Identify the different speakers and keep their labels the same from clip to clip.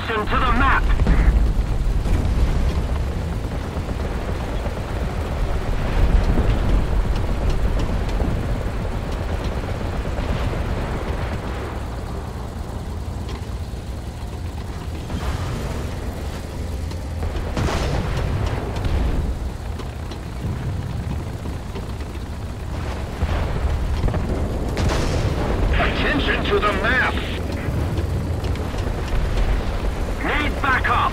Speaker 1: Attention to the map!
Speaker 2: Attention to the map!
Speaker 1: Need backup!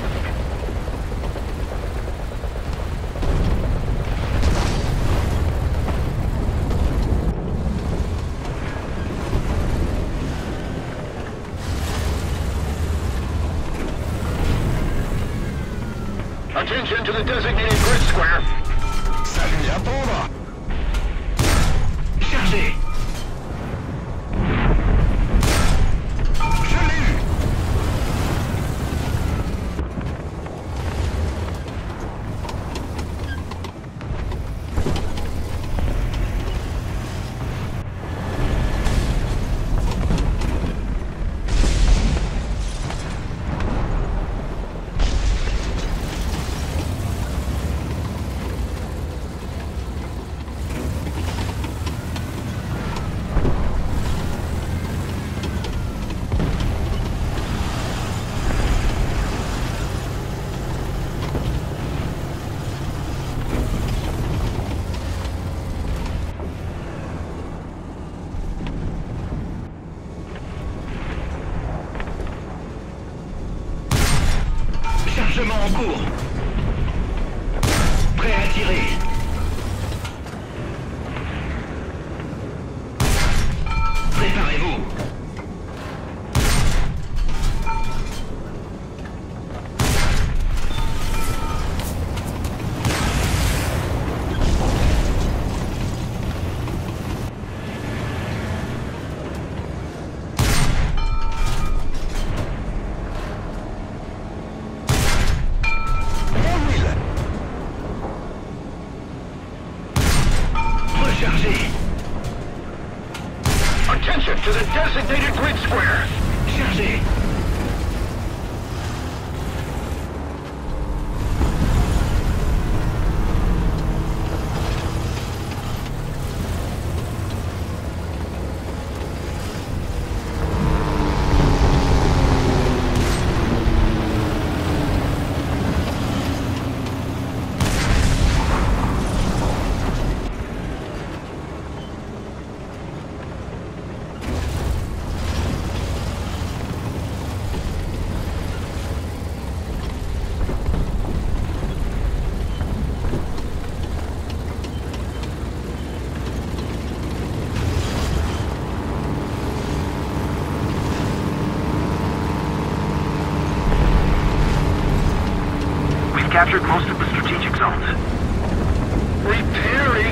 Speaker 2: Attention to the designated grid square!
Speaker 3: Salut à prendre! Chargé! Je l'ai eu! Chargement en cours. Prêt à tirer. Préparez-vous. Rechargé.
Speaker 2: Attention to the designated grid square!
Speaker 3: Chargé.
Speaker 1: Captured most of the strategic zones.
Speaker 2: Repairing!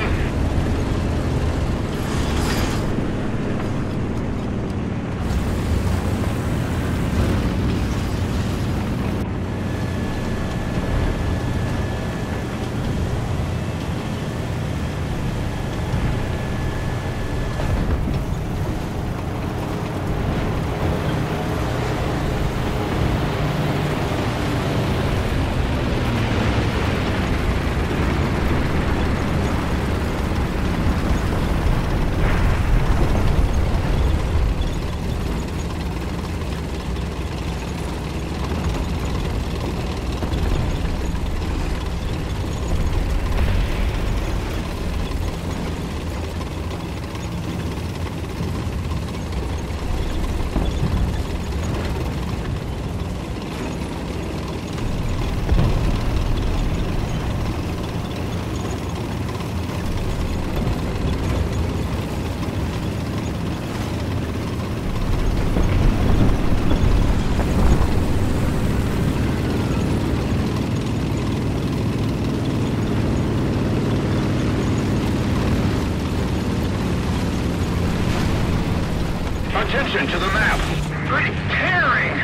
Speaker 2: Attention to the map! Repairing!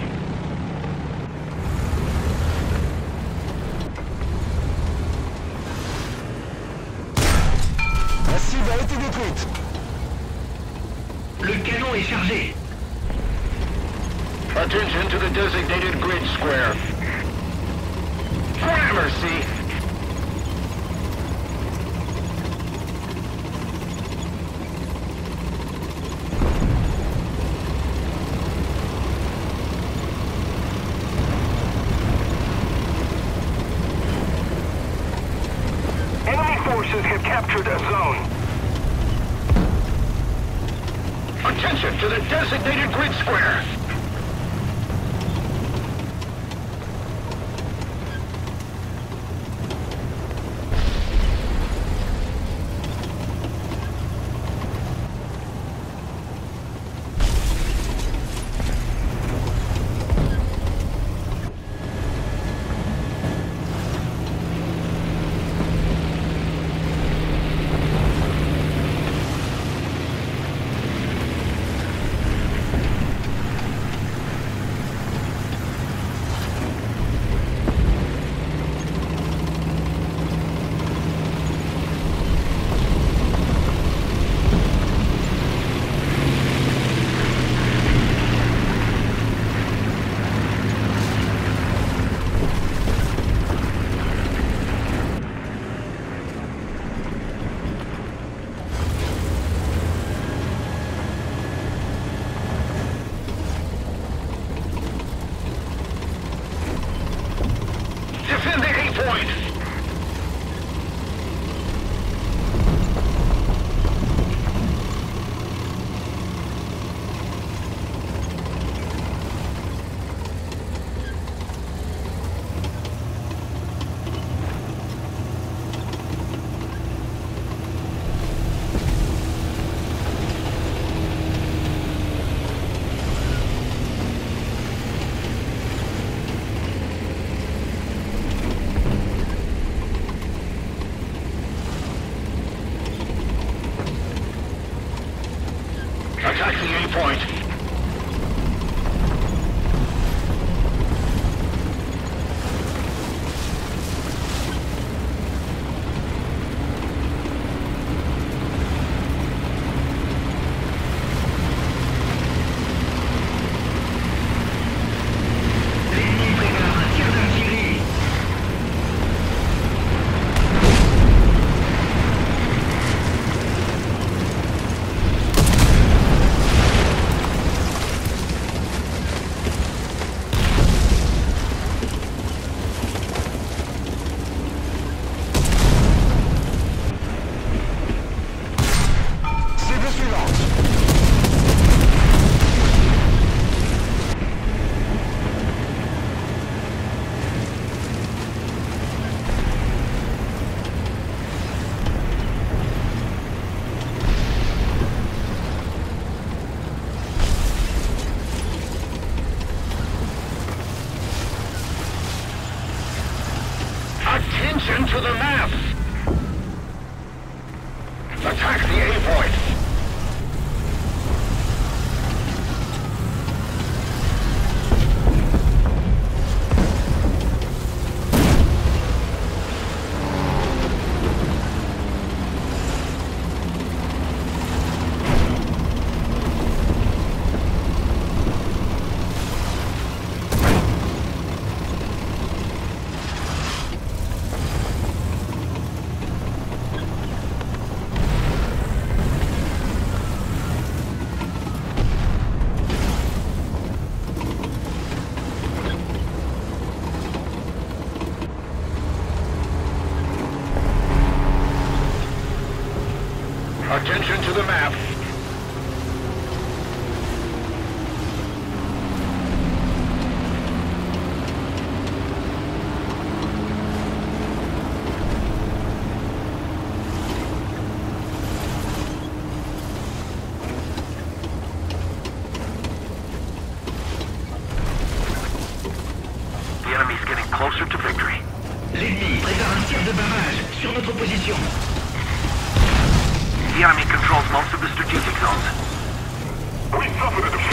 Speaker 3: La cible a été détruite.
Speaker 4: Le canon est chargé.
Speaker 2: Attention to the designated grid square.
Speaker 3: Gramercy.
Speaker 1: Enemy forces have captured a zone.
Speaker 2: Attention to the designated grid square. Defend the A point. Attack the A point.
Speaker 3: L'ennemi prépare un tir d'artillerie. Cible suivante.
Speaker 2: Attention to the map. Attack the A point. Attention to the map.
Speaker 1: The enemy's getting closer to victory.
Speaker 3: L'ennemi prépare un tir de barrage sur notre position.
Speaker 1: The enemy controls most of the strategic zones.
Speaker 2: We suffered a